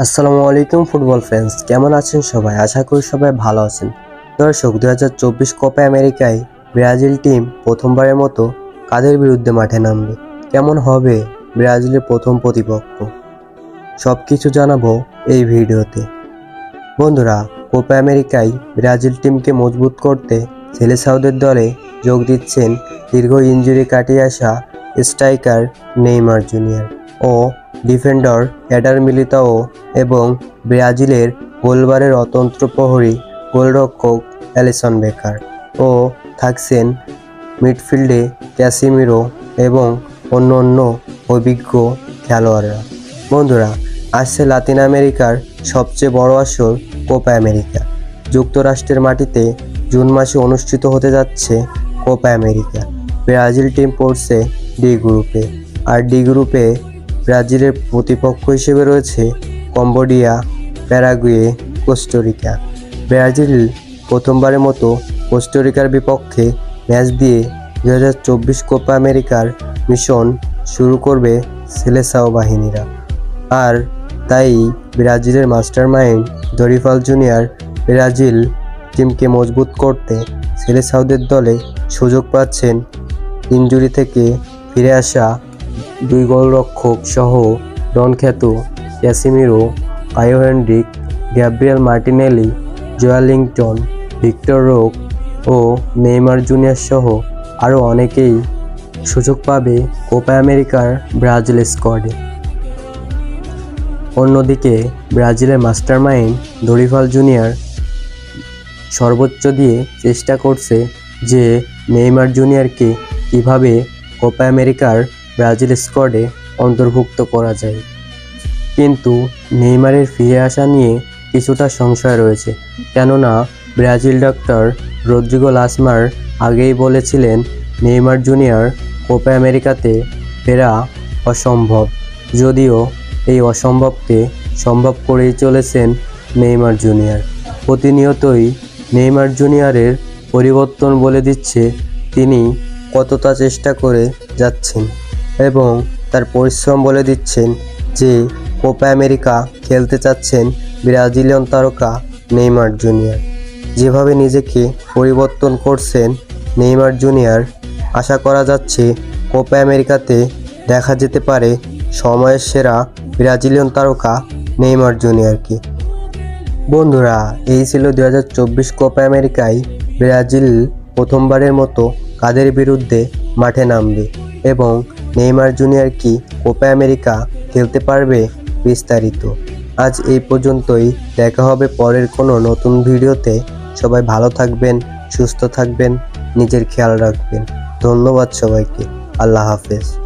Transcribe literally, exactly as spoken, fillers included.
আসসালামু আলাইকুম football fans, কেমন আছেন সবাই? আশা করি সবাই ভালো আছেন। দর্শক, দুই হাজার চব্বিশ কোপা আমেরিকায় ব্রাজিল টিম প্রথমবারের মতো কাদের বিরুদ্ধে মাঠে নামবে? কেমন হবে ব্রাজিলের প্রথম প্রতিপক্ষ? সব কিছু জানাবো এই ভিডিওতে। বন্ধুরা, কোপা আমেরিকায় ব্রাজিল টিমকে মজবুত করতে সেলেসাওদের দলে যোগ দিচ্ছেন দীর্ঘ ইনজুরি কাটিয়ে আসা স্ট্রাইকার নেইমার জুনিয়র ও ডিফেন্ডার এডার মিলিতাও এবং ব্রাজিলের গোলবারের অতন্ত্র প্রহরী গোলরক্ষক অ্যালিসন বেকার ও থাকছেন মিডফিল্ডে ক্যাসিমিরো এবং অন্য অন্য অভিজ্ঞ খেলোয়াড়রা। বন্ধুরা, আসছে লাতিন আমেরিকার সবচেয়ে বড় আসর কোপা আমেরিকা। যুক্তরাষ্ট্রের মাটিতে জুন মাসে অনুষ্ঠিত হতে যাচ্ছে কোপা আমেরিকা। ব্রাজিল টিম পড়ছে ডি গ্রুপে, আর ডি গ্রুপে ব্রাজিলের প্রতিপক্ষ হিসেবে রয়েছে কম্বোডিয়া, প্যারাগুয়ে, কোস্টারিকা। ব্রাজিল প্রথমবারের মতো কোস্টারিকার বিপক্ষে ম্যাচ দিয়ে দুই হাজার চব্বিশ কোপা আমেরিকার মিশন শুরু করবে সেলেসাও বাহিনীরা। আর তাই ব্রাজিলের মাস্টারমাইন্ড দরিফাল জুনিয়র ব্রাজিল টিমকে মজবুত করতে সেলেসাওদের দলে সুযোগ পাচ্ছেন ইনজুরি থেকে ফিরে আসা দুই গোলরক্ষক সহ ডন খ্যাত Casemiro, Kaio Hendrick, Gabriel Martinelli, Joelinton, Vitor Roque ও নেইমার জুনিয়র সহ আরও অনেকেই সুযোগ পাবে কোপা আমেরিকার ব্রাজিল স্কোয়াডে। অন্যদিকে ব্রাজিলের মাস্টারমাইন্ড দরিফাল জুনিয়র সর্বোচ্চ দিয়ে চেষ্টা করছে যে নেইমার জুনিয়রকে কীভাবে কোপা আমেরিকার ব্রাজিল স্কোয়াডে অন্তর্ভুক্ত করা যায়। কিন্তু নেইমারের ফিরে আসা নিয়ে কিছুটা সংশয় রয়েছে, কেননা ব্রাজিল ডক্টর রদ্রিগো লাসমার আগেই বলেছিলেন নেইমার জুনিয়র কোপা আমেরিকাতে ফেরা অসম্ভব। যদিও এই অসম্ভবকে সম্ভব করেই চলেছেন নেইমার জুনিয়র। প্রতিনিয়তই নেইমার জুনিয়রের পরিবর্তন বলে দিচ্ছে তিনি কতটা চেষ্টা করে যাচ্ছেন এবং তার পরিশ্রম বলে দিচ্ছেন যে কোপা আমেরিকা খেলতে চাচ্ছেন ব্রাজিলিয়ান তারকা নেইমার জুনিয়র। যেভাবে নিজেকে পরিবর্তন করছেন নেইমার জুনিয়র, আশা করা যাচ্ছে কোপা আমেরিকাতে দেখা যেতে পারে সময়ের সেরা ব্রাজিলিয়ান তারকা নেইমার জুনিয়রকে। বন্ধুরা, এই ছিল দুই হাজার চব্বিশ কোপা আমেরিকায় ব্রাজিল প্রথমবারের মতো কাদের বিরুদ্ধে মাঠে নামবে এবং নেইমার জুনিয়র কি কোপা আমেরিকা খেলতে পারবে, বিস্তারিত আজ এই পর্যন্তই। দেখা হবে পরের কোনো নতুন ভিডিওতে। সবাই ভালো থাকবেন, সুস্থ থাকবেন, নিজের খেয়াল রাখবেন। ধন্যবাদ সবাইকে। আল্লাহ হাফেজ।